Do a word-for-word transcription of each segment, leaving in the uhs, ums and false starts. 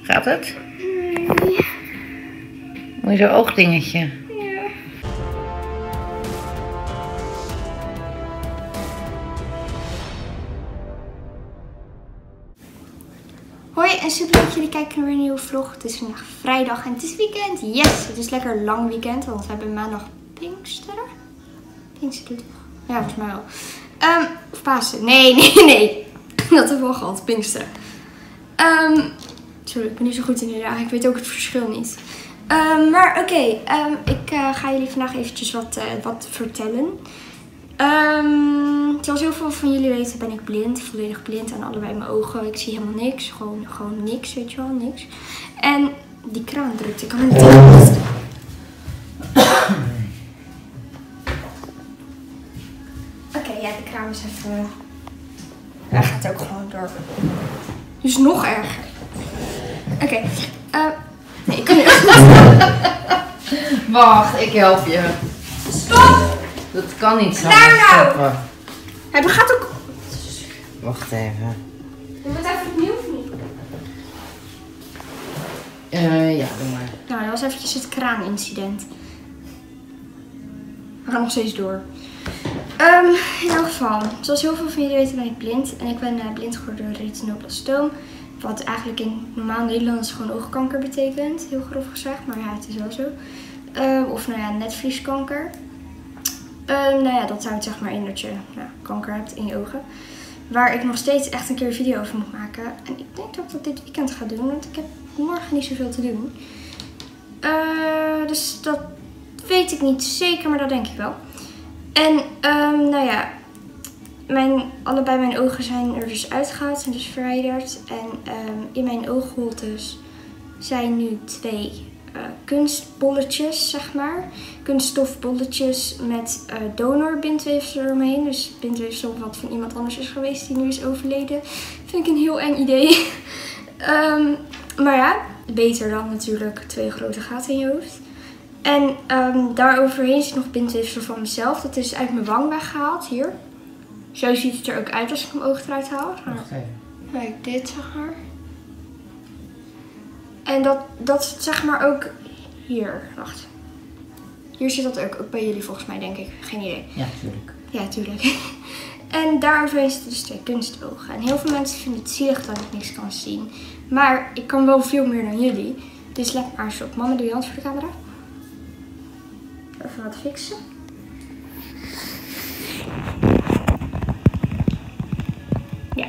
Gaat het? Nee. Mooi zo'n oogdingetje. Ja. Hoi en super dat jullie kijken naar een nieuwe vlog. Het is vandaag vrijdag en het is weekend. Yes, het is lekker lang weekend, want we hebben maandag Pinksteren. Pinksteren toch? Ja, volgens mij wel. Um, of Pasen. Nee, nee, nee. Dat hebben we al gehad, Pinksteren. Um, sorry, ik ben niet zo goed in de dagen. Ik weet ook het verschil niet. Um, maar oké, okay, um, ik uh, ga jullie vandaag eventjes wat, uh, wat vertellen. Um, zoals heel veel van jullie weten ben ik blind, volledig blind aan allebei mijn ogen. Ik zie helemaal niks, gewoon, gewoon niks, weet je wel, niks. En die kraan drukt, ik kan er niet tegen. Oké, okay, ja, de kraan is even... Hij gaat ook gewoon door. Dus nog erger. Oké, okay, uh, nee, ik kan niet. Wacht, ik help je. Stop! Dat kan niet zo. Klaar nou! Hij gaat ook... Wacht even. Je moet even opnieuw of niet? Uh, ja, doe maar. Nou, dat was eventjes het kraanincident. We gaan nog steeds door. Um, in elk geval, zoals heel veel van jullie weten ben ik blind. En ik ben uh, blind geworden door retinoblastoom. Wat eigenlijk in normaal Nederlands gewoon oogkanker betekent. Heel grof gezegd, maar ja, het is wel zo. Uh, of nou ja, netvlieskanker. Uh, nou ja, dat houdt zeg maar in dat je nou, kanker hebt in je ogen. Waar ik nog steeds echt een keer een video over moet maken. En ik denk dat ik dat dit weekend ga doen, want ik heb morgen niet zoveel te doen. Uh, dus dat weet ik niet zeker, maar dat denk ik wel. En um, nou ja, mijn, allebei mijn ogen zijn er dus uitgehaald, zijn dus verwijderd. En um, in mijn oogholtes zijn nu twee uh, kunstbolletjes, zeg maar. Kunststofbolletjes met uh, donorbindweefsel eromheen. Dus bindweefsel wat van iemand anders is geweest die nu is overleden. Vind ik een heel eng idee. um, maar ja, beter dan natuurlijk twee grote gaten in je hoofd. En um, daaroverheen zit nog bindweefsel van mezelf. Dat is uit mijn wang weggehaald, hier. Zo ziet het er ook uit als ik mijn oog eruit haal. Wacht even. Kijk, dit zeg maar. En dat, dat zit zeg maar ook hier. Wacht. Hier zit dat ook, ook bij jullie volgens mij, denk ik. Geen idee. Ja, tuurlijk. Ja, tuurlijk. En daaroverheen zitten dus twee kunstogen. En heel veel mensen vinden het zielig dat ik niks kan zien. Maar ik kan wel veel meer dan jullie. Dus let maar eens op. Mama, doe je hand voor de camera. Even wat fixen. Ja.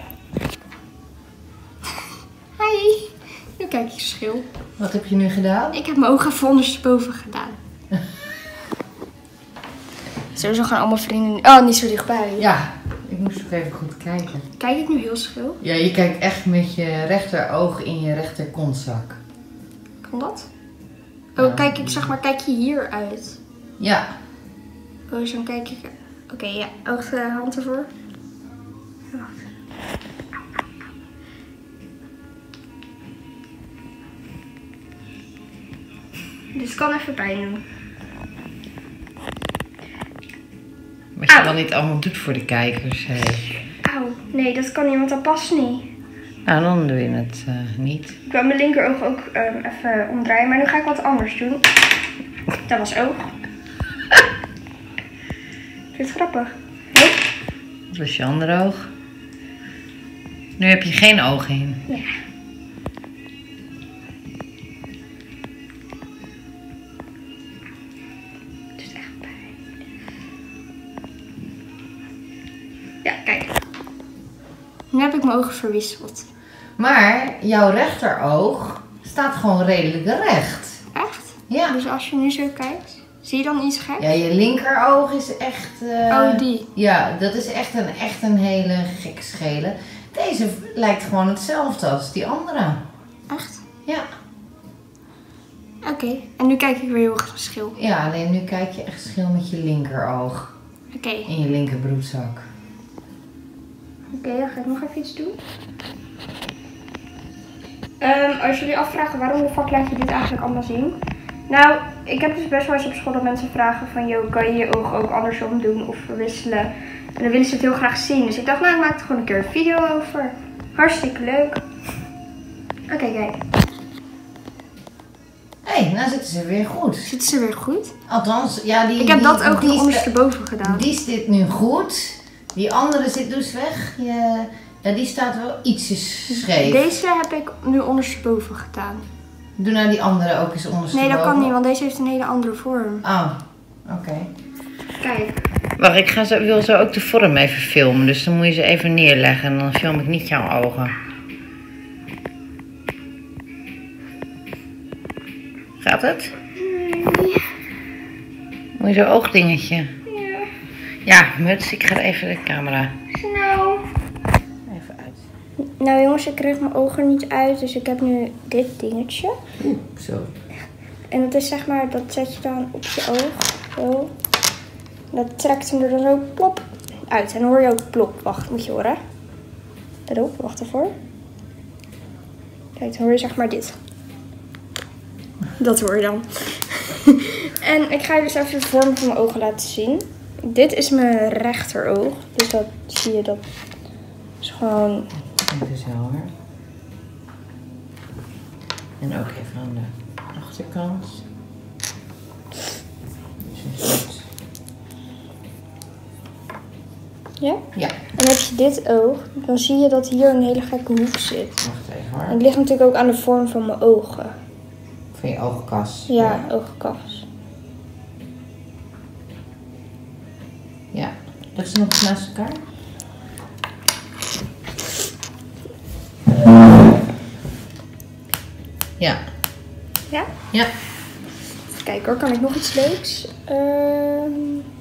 Hi. Nu kijk je verschil. Wat heb je nu gedaan? Ik heb mijn ogen even ondersteboven gedaan. Sowieso gaan allemaal vrienden... Oh, niet zo dichtbij. Ja, ik moest nog even goed kijken. Kijk ik nu heel schil? Ja, je kijkt echt met je rechteroog in je rechter kontzak. Kan dat? Oh, ja. Kijk ik zeg maar, kijk je hier uit? Ja. Oh, zo kijk ik... Oké, okay, ja. Oog, uh, hand ervoor. Wacht. Dit kan even pijn doen. Wat je dan niet allemaal doet voor de kijkers. Hey. Auw, nee, dat kan niet, want dat past niet. Nou, dan doe je het uh, niet. Ik wil mijn linkeroog ook um, even omdraaien, maar nu ga ik wat anders doen. Dat was oog. Vind je het grappig? Nee? Dat was je andere oog. Nu heb je geen oog in. Ja. Het is echt pijn. Ja, kijk. Nu heb ik mijn ogen verwisseld. Maar jouw rechteroog staat gewoon redelijk recht. Echt? Ja. Dus als je nu zo kijkt, zie je dan iets gek? Ja, je linkeroog is echt... Uh, oh, die. Ja, dat is echt een, echt een hele gek schelen. Deze lijkt gewoon hetzelfde als die andere. Echt? Ja. Oké, okay. En nu kijk ik weer heel erg verschil. Ja, alleen nu kijk je echt verschil met je linkeroog. Oké. Okay. In je linkerbroedzak. Oké, okay, dan ga ik nog even iets doen. Um, als jullie afvragen waarom de fuck laat je dit eigenlijk allemaal zien? Nou, ik heb dus best wel eens op school dat mensen vragen van... Yo, kan je je ogen ook andersom doen of verwisselen? En dan willen ze het heel graag zien. Dus ik dacht, nou, ik maak er gewoon een keer een video over. Hartstikke leuk. Oké, okay, kijk. nou zitten ze weer goed. Zitten ze weer goed? Althans, ja, die... Ik heb die, dat ook die nog ondersteboven gedaan. Die zit nu goed. Die andere zit dus weg. Ja, ja, die staat wel ietsjes scheef. Deze heb ik nu ondersteboven gedaan. Doe nou die andere ook eens ondersteboven. Nee, dat kan niet, want deze heeft een hele andere vorm. Oh, oké. Okay. Kijk. Wacht, ik ga zo, wil zo ook de vorm even filmen. Dus dan moet je ze even neerleggen en dan film ik niet jouw ogen. Gaat het? Nee. Moet je zo'n oogdingetje? Ja. Ja, muts, ik ga even de camera. Snel. Even uit. Nou jongens, ik kreeg mijn ogen niet uit, dus ik heb nu dit dingetje. Oeh, zo. En dat is zeg maar, dat zet je dan op je oog. Zo. Dat trekt hem er dan zo plop uit. En dan hoor je ook plop. Wacht, moet je horen. Erop, wacht ervoor. Kijk, dan hoor je zeg maar dit. Dat hoor je dan. En ik ga je dus even de vorm van mijn ogen laten zien. Dit is mijn rechteroog. Dus dat zie je, dat is gewoon... Dit is helder. En ook even aan de achterkant. Dus ja? Ja. En dan heb je dit oog. Dan zie je dat hier een hele gekke hoek zit. Wacht even hoor. En het ligt natuurlijk ook aan de vorm van mijn ogen. Van je oogkas. Ja, ja. Oogkas. Ja. Leg ze nog eens naast elkaar. Ja. Ja? Ja. Even kijken hoor, kan ik nog iets leuks? Uh...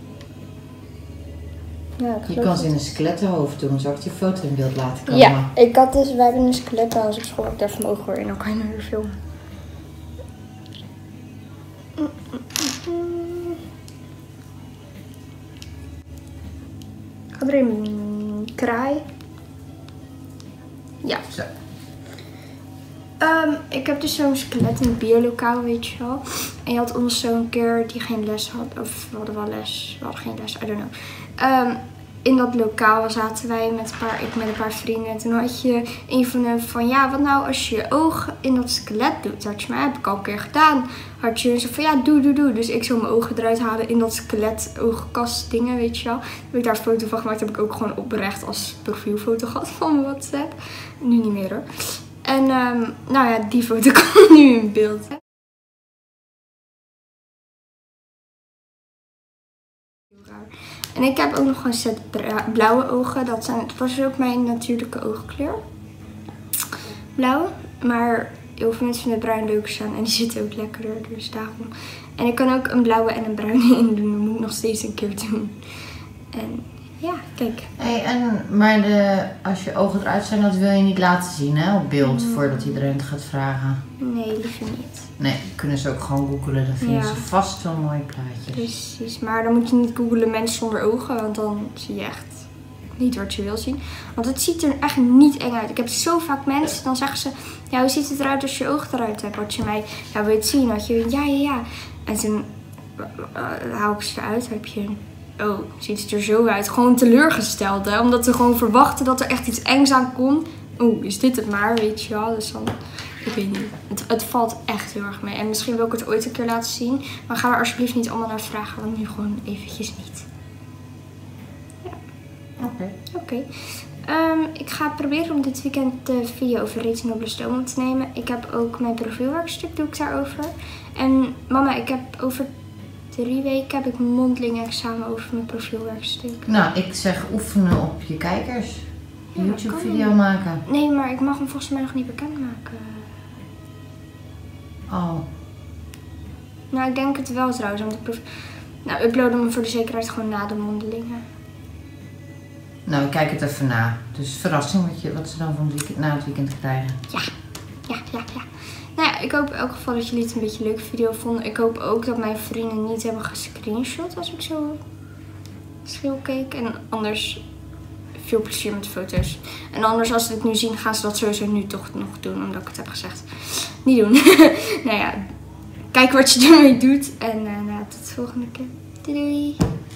Ja, je kan ze in een skelettenhoofd doen, zal ik je foto in beeld laten komen? Ja, ik had dus, wij hebben een skelettenhuis op school, ik daar van mijn ogen weer in, dan kan je nu weer filmen. Ga er een kraai. Ja. Zo. Um, ik heb dus zo'n skelet in het biolokaal, weet je wel. En je had ons zo'n keer die geen les had, of we hadden wel les, we hadden geen les, I don't know. Um, in dat lokaal zaten wij met een paar, ik met een paar vrienden. En toen had je een van hen van, ja, wat nou als je je oog in dat skelet doet? Dat had je, maar heb ik al een keer gedaan. Had je zo van, ja, doe, doe, doe. Dus ik zou mijn ogen eruit halen in dat skelet oogkast dingen, weet je wel. Heb ik daar een foto van gemaakt, heb ik ook gewoon oprecht als profielfoto gehad van mijn WhatsApp. Nu niet meer hoor. En um, nou ja, die foto kan nu in beeld. Hè. En ik heb ook nog een set blauwe ogen. Dat, zijn, dat was ook mijn natuurlijke oogkleur. Blauw. Maar heel veel mensen vinden bruin leuker staan. En die zitten ook lekkerder. Dus daarom. En ik kan ook een blauwe en een bruine in doen. Dat moet ik nog steeds een keer doen. En ja, kijk. Hey, en, maar de, als je ogen eruit zijn, dat wil je niet laten zien hè, op beeld. Mm. Voordat iedereen het gaat vragen. Nee, liever niet. Nee, kunnen ze ook gewoon googelen. Dan vinden ja. ze vast wel mooie plaatjes. Precies, maar dan moet je niet googelen mensen zonder ogen. Want dan zie je echt niet wat je wil zien. Want het ziet er echt niet eng uit. Ik heb zo vaak mensen, dan zeggen ze... Ja, hoe ziet het eruit als je je ogen eruit hebt? Wat je mij, ja, wil je het zien? Had je, ja, ja, ja. En toen uh, haal ik ze eruit. Heb je... Oh, ziet het er zo uit. Gewoon teleurgesteld, hè. Omdat we gewoon verwachten dat er echt iets engs aan komt. Oeh, is dit het maar, weet je wel. Dus dan, ik weet niet. Het, het valt echt heel erg mee. En misschien wil ik het ooit een keer laten zien. Maar ga er alsjeblieft niet allemaal naar vragen. Want nu gewoon eventjes niet. Ja. Oké. Okay. Oké. Okay. Um, ik ga proberen om dit weekend de video over retinoblastoom op te nemen. Ik heb ook mijn profielwerkstuk, doe ik daarover. En mama, ik heb over... Drie weken heb ik een mondeling examen over mijn profielwerkstuk. Nou, ik zeg oefenen op je kijkers. Een ja, YouTube-video maken. Nee, maar ik mag hem volgens mij nog niet bekendmaken. Oh. Nou, ik denk het wel trouwens. Want ik proef... Nou, uploaden hem voor de zekerheid gewoon na de mondelingen. Nou, ik kijk het even na. Dus verrassing wat, je, wat ze dan van het weekend, na het weekend krijgen. Ja, ja, ja, ja. Nou ja, ik hoop in elk geval dat jullie het een beetje een leuke video vonden. Ik hoop ook dat mijn vrienden niet hebben gescreenshot als ik zo schil keek. En anders veel plezier met de foto's. En anders als ze het nu zien, gaan ze dat sowieso nu toch nog doen. Omdat ik het heb gezegd. Niet doen. Nou ja, kijk wat je ermee doet. En uh, nou, tot de volgende keer. Doei doei.